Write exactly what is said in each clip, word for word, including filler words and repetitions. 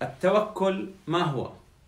التوكل ما هو؟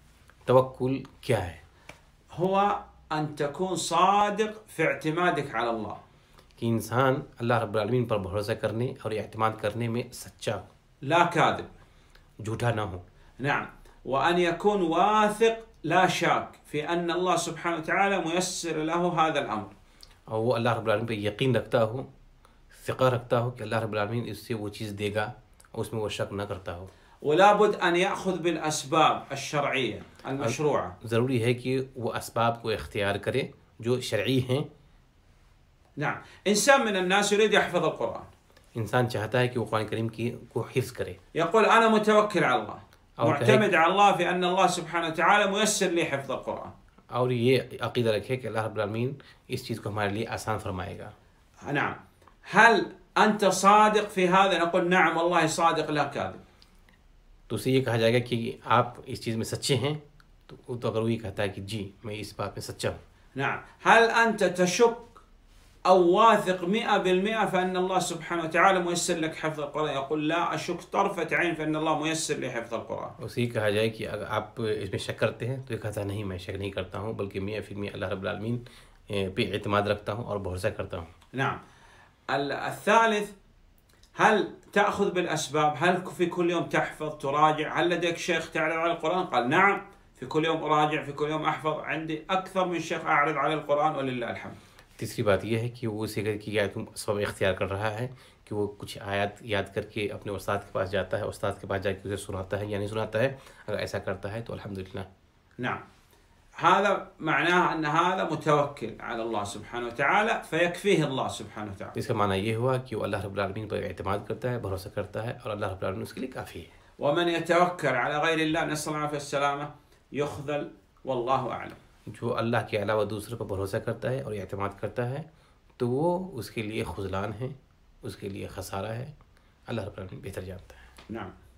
توکل کیا ہے؟ هو أن تكون صادق في اعتمادك على الله. کہ انسان اللہ رب العالمین پر بھروسہ کرنے اور اعتماد کرنے میں سچا، لا كاذب. جھوٹا نہ ہو. نعم. وأن يكون واثق لا شاك في أن الله سبحانه وتعالى ميسر له هذا الأمر. اور وہ اللہ رب العالمین پہ یقین رکھتا ہو، ثقہ رکھتا ہو کہ اللہ رب العالمین اس سے وہ چیز دے گا اور اس میں وہ شک نہ کرتا ہو. ولا بد أن يأخذ بالأسباب الشرعية المشروعة. ضروری ہے کہ وہ اسباب کو اختیار کرے جو شرعی ہیں. نعم. إنسان من الناس يريد يحفظ القرآن. انسان چاہتا ہے کہ وہ قرآن کریم کی کو حفظ کرے. يقول أنا متوكل على الله. أو معتمد على الله في أن الله سبحانه وتعالى ميسر لي حفظ القرآن. اور یہ عقیدہ رکھے کہ اللہ رب العالمین اس چیز کو ہمارے لیے آسان فرمائے گا. نعم. هل أنت صادق في هذا؟ نقول نعم والله صادق لا كاذب. تو اسے یہ کہا جائے گا کہ آپ اس چیز میں سچے ہیں، تو تو اگر وہی کہتا ہے کہ جی میں اس بات میں سچا ہوں. نعم. هل أنت تشك أو واثق مئة بالمئة فإن الله سبحانه وتعالى ميسر لك حفظ القرآن؟ يقول لا أشك طرفة عين فإن الله ميسر لي حفظ القرآن. اسے یہ کہا جائے کہ اگر آپ اس میں شک کرتے ہیں تو یہ کہتا ہے نہیں میں شک نہیں کرتا ہوں بلکہ میں پھر میں اللہ رب العالمین پہ اعتماد رکھتا ہوں اور بھروسہ کرتا ہوں. نعم. الثالث، هل تأخذ بالأسباب؟ هل في كل يوم تحفظ تراجع؟ هل لديك شيخ تعرض على القرآن؟ قال نعم في كل يوم أراجع، في كل يوم أحفظ، عندي أكثر من شيخ أعرض على القرآن ولله الحمد. تیسری بات یہ ہے کہ وہ اسے کہ کیا تم سبب اختیار کر رہا ہے کہ وہ کچھ آیات یاد کر کے اپنے استاد کے پاس جاتا ہے، استاد کے پاس جا کے اسے سناتا ہے یا نہیں سناتا ہے. اگر ایسا کرتا ہے تو الحمدللہ. نعم. هذا معناه أن هذا متوكل على الله سبحانه وتعالى فيكفيه الله سبحانه وتعالى. اس کا معنی یہ ہوا کہ وہ اللہ رب العالمین پر اعتماد کرتا ہے، بھروسہ کرتا ہے اور اللہ رب العالمین اس کے لیے کافی ہے. ومن يتوكل على غير الله نسأل الله العافية والسلامة يخذل والله أعلم. جو اللہ کے علاوہ دوسرے پر بھروسہ کرتا ہے اور اعتماد کرتا ہے تو وہ اس کے لیے خذلان ہے، اس کے لیے خسارہ ہے. اللہ رب العالمین بہتر جانتا ہے. نعم.